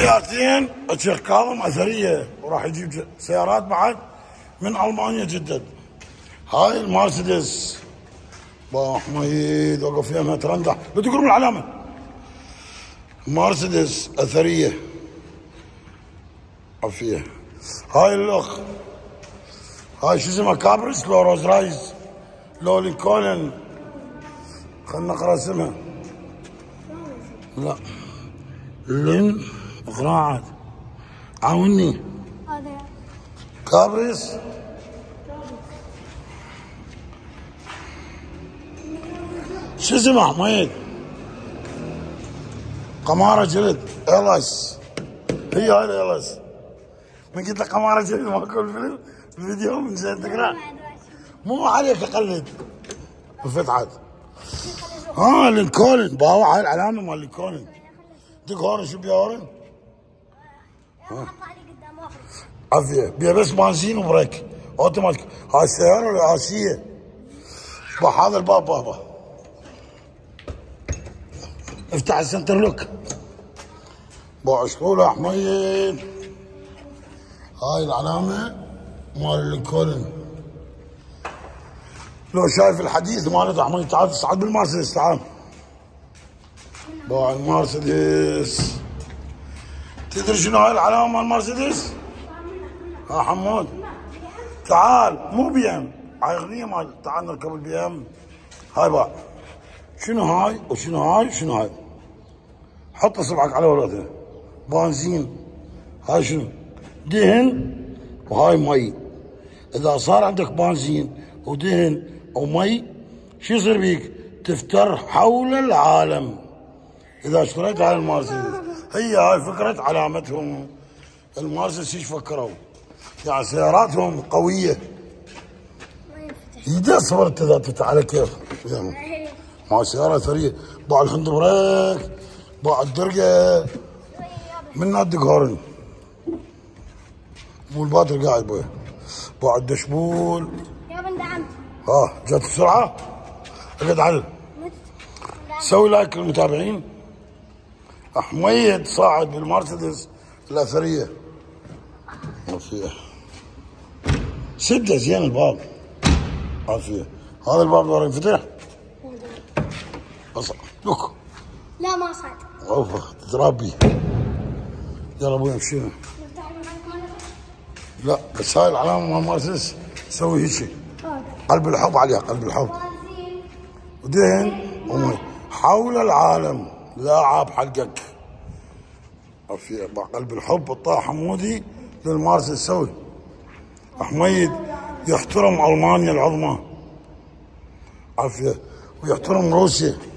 سيارتين الشيخ كاظم اثريه، وراح يجيب سيارات بعد من المانيا جدد. هاي المرسيدس با حميد وقف فيها ترندح، لا تقولون العلامه. مرسيدس اثريه عفيه. هاي الاخ، هاي شو اسمها، كابرس لو روز رايز لو لينكولن، خلنا نقرا اسمها. لا لين اقرا عاد، عاوني. كابرس شو اسمه حميد؟ قمارة جلد إلس، هي هاي الإلس. من قلت لك قمارة جلد ماكو الفيلم الفيديو من زين تقرا، مو عليك تقلد بفتحت. لينكولن باو، هاي العلامة مال لينكولن. دق هون شو بيها هون؟ عافية بيها بس بنزين وبريك اوتوماتيك. هاي السيارة الرئاسية. هذا الباب بابا، افتح السنتر لوك. بعشقولة حميد. هاي العلامة مال لينكولن. لو شايف الحديث مالته حميد، تعال تصعد بالمرسيدس، تعال. باع المرسيدس. تدري شنو هاي العلامة مال المرسيدس؟ ها حمود تعال، مو بي ام، هاي اغنية مال تعال نركب البي ام. هاي باع. شنو هاي وشنو هاي شنو هاي؟ حط اصبعك على ورقتها. بنزين. هاي شنو؟ دهن وهاي مي. اذا صار عندك بنزين ودهن ومي شو يصير بيك؟ تفتر حول العالم. اذا اشتريت هاي المرسيدس، هي هاي فكرة علامتهم. المرسيدس ايش فكروا؟ يعني سياراتهم قوية. اذا صبرت اذا تفتح على كيف مع سيارة ثرية. باع الهاند بريك، باع الدرقة، من الدق هورن مو الباتر قاعد بويه. باع الدشبول. يا بن دعمت. جت السرعة. اقعد عدل. سوي لايك للمتابعين. حميد صاعد بالمرسيدس الاثرية. عافية. سده زين الباب. عافية. هذا الباب دور ينفتح. لوك. لا ما صعد. اوف تتربي. يلا ابوي امشينا. لا بس هاي العلامة مال مرسيدس سوي هيك. قلب الحب عليها، قلب الحب. ودهن ومي حول العالم. لا عاب حقك. عافية. قلب الحب الطاح حمودي للمرسيدس سوي. حميد يحترم المانيا العظمى. عافية. ويحترم روسيا.